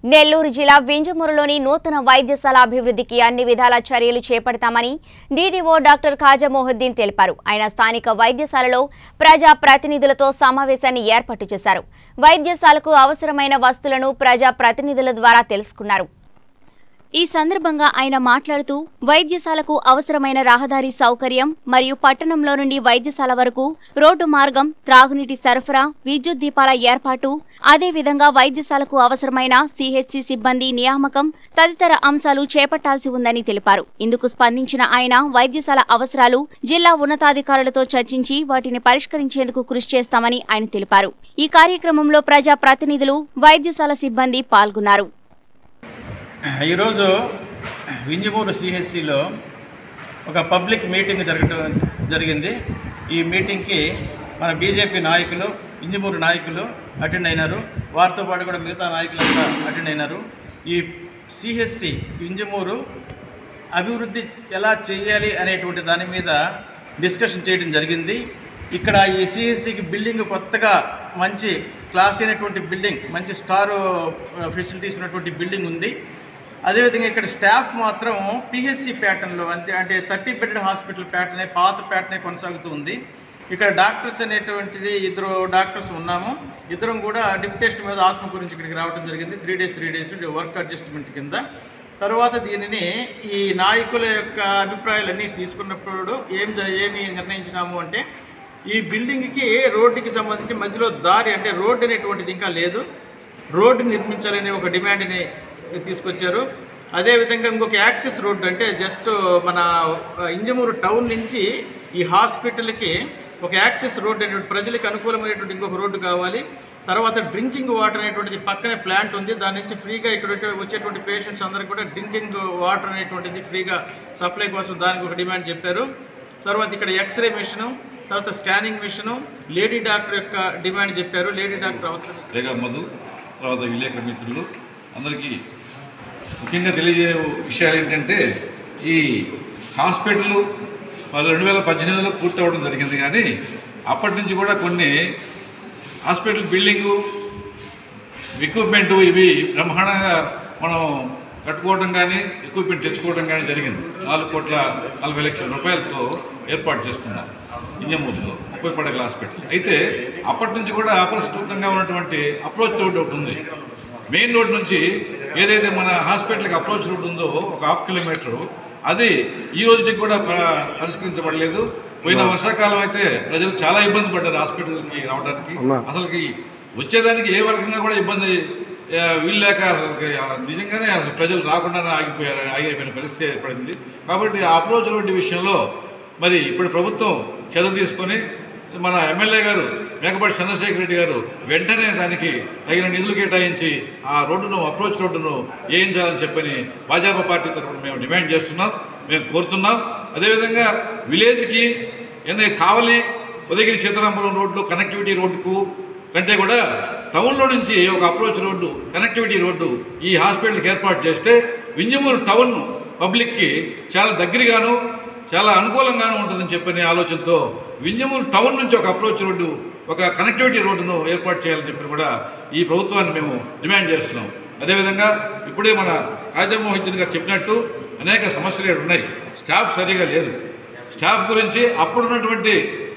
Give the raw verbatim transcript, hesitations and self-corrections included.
నెల్లూరు జిల్లా వింజమూరులోని నూతన వైద్యశాల అభివృద్ధికి అన్ని విధాల చర్యలు చేపడతామని డీడీఓ డాక్టర్ ఖాజా మొహద్దీన్ తెలిపారు. ఆయన స్థానిక వైద్యశాలలో ప్రజా ప్రతినిధులతో సమావేశాన్ని ఏర్పాటు చేశారు. వైద్యశాలకు అవసరమైన వస్తువులను ప్రజా ప్రతినిధుల ద్వారా తెలుసుకున్నారు. ఈ సందర్భంగా ఆయన మాట్లాడుతూ వైద్యశాలకు అవసరమైన రహదారి సౌకర్యం మరియు పట్టణంలో నుండి వైద్యశాల వరకు రోడ్డు మార్గం, త్రాగునీటి సరఫరా, విద్యుత్ దీపాల ఏర్పాటు, అదేవిధంగా వైద్యశాలకు అవసరమైన సిహెచ్సి సిబ్బంది నియామకం తదితర అంశాలు చేపట్టాల్సి ఉందని తెలిపారు. ఇందుకు స్పందించిన ఆయన వైద్యశాల అవసరాలు జిల్లా ఉన్నతాధికారులతో చర్చించి వాటిని పరిష్కరించేందుకు కృషి చేస్తామని ఆయన తెలిపారు. ఈ కార్యక్రమంలో ప్రజా ప్రతినిధులు, వైద్యశాల సిబ్బంది పాల్గొన్నారు. ఈరోజు వింజమూరు సిహెచ్సిలో ఒక పబ్లిక్ మీటింగ్ జరగటం జరిగింది. ఈ మీటింగ్కి మన బీజేపీ నాయకులు, వింజమూరు నాయకులు అటెండ్ అయినారు. వారితో పాటు కూడా మిగతా నాయకులంతా అటెండ్ అయినారు. ఈ సిహెచ్సి వింజమూరు అభివృద్ధి ఎలా చేయాలి అనేటువంటి దాని మీద డిస్కషన్ చేయడం జరిగింది. ఇక్కడ ఈ సిహెచ్సికి బిల్డింగ్ కొత్తగా మంచి క్లాస్ అయినటువంటి బిల్డింగ్, మంచి స్టార్ ఫెసిలిటీస్ ఉన్నటువంటి బిల్డింగ్ ఉంది. అదేవిధంగా ఇక్కడ స్టాఫ్ మాత్రం పిహెచ్సి ప్యాటర్న్లో అంతే, అంటే థర్టీ బెడ్ హాస్పిటల్ ప్యాటర్నే, పాత ప్యాటర్నే కొనసాగుతూ ఉంది. ఇక్కడ డాక్టర్స్ అనేటువంటిది ఇద్దరు డాక్టర్స్ ఉన్నాము. ఇద్దరం కూడా డిప్యుటేషన్ మీద ఆత్మ గురించి ఇక్కడికి రావడం జరిగింది. Three days three days work adjustment కింద. తర్వాత దీనిని ఈ నాయకుల యొక్క అభిప్రాయాలన్నీ తీసుకున్నప్పుడు ఏం ఏమి నిర్ణయించినాము అంటే, ఈ బిల్డింగ్కి రోడ్డుకి సంబంధించి మధ్యలో దారి, అంటే రోడ్డు అనేటువంటిది ఇంకా లేదు, రోడ్డు నిర్మించాలనే ఒక డిమాండ్ని తీసుకొచ్చారు. అదేవిధంగా ఇంకొక యాక్సెస్ రోడ్డు, అంటే జస్ట్ మన ఇంజమూరు టౌన్ నుంచి ఈ హాస్పిటల్కి ఒక యాక్సెస్ రోడ్డు అనేటువంటి ప్రజలకు అనుకూలమైనటువంటి ఇంకొక రోడ్డు కావాలి. తర్వాత డ్రింకింగ్ వాటర్ అనేటువంటిది పక్కనే ప్లాంట్ ఉంది, దాని నుంచి ఫ్రీగా ఇక్కడ వచ్చేటువంటి పేషెంట్స్ అందరికీ కూడా డ్రింకింగ్ వాటర్ అనేటువంటిది ఫ్రీగా సప్లై కోసం దానికి ఒక డిమాండ్ చెప్పారు. తర్వాత ఇక్కడ ఎక్స్రే మిషను, తర్వాత స్కానింగ్ మిషను, లేడీ డాక్టర్ యొక్క డిమాండ్ చెప్పారు. లేడీ డాక్టర్ అవసరం. లేక మధు, తర్వాత విలేకరు మిత్రులు అందరికీ ముఖ్యంగా తెలియజే విషయాలు ఏంటంటే, ఈ హాస్పిటల్ రెండు వేల పద్దెనిమిదిలో పూర్తి అవ్వడం జరిగింది. కానీ అప్పటి నుంచి కూడా కొన్ని హాస్పిటల్ బిల్డింగు, ఎక్విప్మెంటు ఇవి బ్రహ్మాండంగా మనం కట్టుకోవడం కానీ ఎక్విప్మెంట్ తెచ్చుకోవడం కానీ జరిగింది. నాలుగు కోట్ల నలభై లక్షల రూపాయలతో ఏర్పాటు చేసుకున్నాం ఇంజమూరులో ముప్పై పడగల హాస్పిటల్. అయితే అప్పటి నుంచి కూడా అపరిష్కృతంగా ఉన్నటువంటి అప్రోచ్ రోడ్ ఒకటి ఉంది. మెయిన్ రోడ్ నుంచి ఏదైతే మన హాస్పిటల్కి అప్రోచ్ రోడ్ ఉందో ఒక హాఫ్ కిలోమీటరు, అది ఈ రోజుకి కూడా పరిష్కరించబడలేదు. పోయిన వర్షాకాలం అయితే ప్రజలు చాలా ఇబ్బంది పడ్డారు హాస్పిటల్కి రావడానికి. అసలుకి వచ్చేదానికి ఏ వర్గంగా కూడా ఇబ్బంది వీలు లేక నిజంగానే అసలు ప్రజలు రాకుండానే ఆగిపోయారు ఆగిపోయిన పరిస్థితి ఏర్పడింది. కాబట్టి ఆ అప్రోచ్ రోడ్డు విషయంలో మరి ఇప్పుడు ప్రభుత్వం చర్య తీసుకొని మన ఎమ్మెల్యే గారు మేకపాటి చంద్రశేఖర్ రెడ్డి గారు వెంటనే దానికి తగిన నిధులు కేటాయించి ఆ రోడ్డును, అప్రోచ్ రోడ్డును వేయించాలని చెప్పని భాజపా పార్టీ తరఫున మేము డిమాండ్ చేస్తున్నాం, మేము కోరుతున్నాం. అదేవిధంగా విలేజ్కి ఎన్ని కావలి, ఉదయగిరి సీతారాంపురం రోడ్లు కనెక్టివిటీ రోడ్డుకు కంటే కూడా టౌన్లో నుంచి ఒక అప్రోచ్ రోడ్డు, కనెక్టివిటీ రోడ్డు ఈ హాస్పిటల్కి ఏర్పాటు చేస్తే వింజమూరు టౌన్ పబ్లిక్కి చాలా దగ్గరగాను చాలా అనుకూలంగానూ ఉంటుందని చెప్పని ఆలోచనతో వింజమూరు టౌన్ నుంచి ఒక అప్రోచ్ రోడ్డు, ఒక కనెక్టివిటీ రోడ్డును ఏర్పాటు చేయాలని చెప్పి కూడా ఈ ప్రభుత్వాన్ని మేము డిమాండ్ చేస్తున్నాం. అదేవిధంగా ఇప్పుడే మన ఖాజా మొహద్దీన్ గారు చెప్పినట్టు అనేక సమస్యలు ఉన్నాయి. స్టాఫ్ సరిగా లేదు. స్టాఫ్ గురించి అప్పుడున్నటువంటి